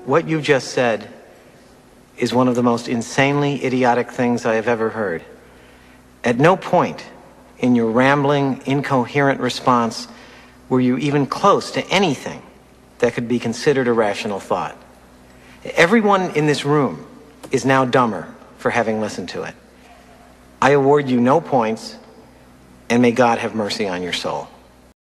what you just said is one of the most insanely idiotic things I have ever heard. At no point in your rambling, incoherent response were you even close to anything that could be considered a rational thought. Everyone in this room is now dumber for having listened to it. I award you no points, and may God have mercy on your soul.